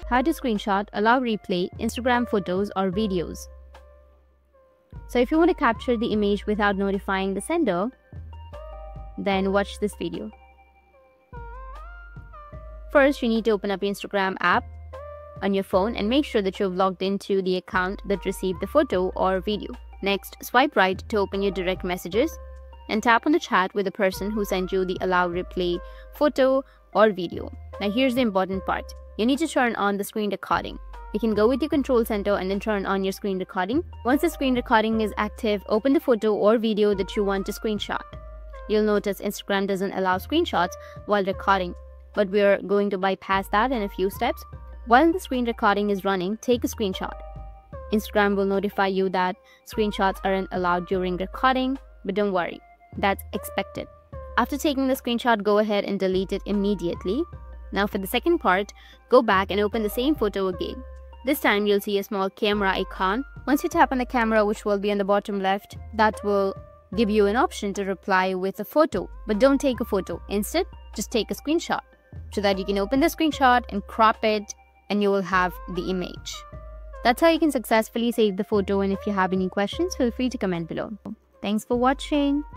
how to screenshot, allow replay, Instagram photos or videos. So if you want to capture the image without notifying the sender, then watch this video. First, you need to open up your Instagram app on your phone and make sure that you've logged into the account that received the photo or video. Next, swipe right to open your direct messages and tap on the chat with the person who sent you the allow replay photo or video. Now here's the important part. You need to turn on the screen recording. You can go with your control center and then turn on your screen recording. Once the screen recording is active, open the photo or video that you want to screenshot. You'll notice Instagram doesn't allow screenshots while recording, but we're going to bypass that in a few steps. While the screen recording is running, take a screenshot. Instagram will notify you that screenshots aren't allowed during recording, but don't worry, that's expected. After taking the screenshot, go ahead and delete it immediately. Now for the second part, go back and open the same photo again. This time you'll see a small camera icon. Once you tap on the camera, which will be on the bottom left, that will give you an option to reply with a photo. But don't take a photo. Instead, just take a screenshot so that you can open the screenshot and crop it and you will have the image. That's how you can successfully save the photo, and if you have any questions, feel free to comment below. Thanks for watching.